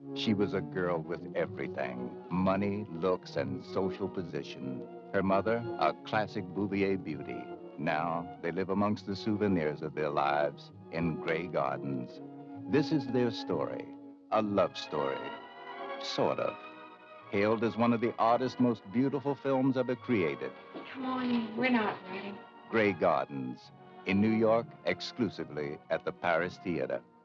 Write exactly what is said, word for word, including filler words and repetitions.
She was a girl with everything, money, looks, and social position. Her mother, a classic Bouvier beauty. Now, they live amongst the souvenirs of their lives in gray gardens. This is their story, a love story, sort of. Hailed as one of the oddest, most beautiful films ever created. Come on in, we're not ready. Gray Gardens, in New York, exclusively at the Paris Theater.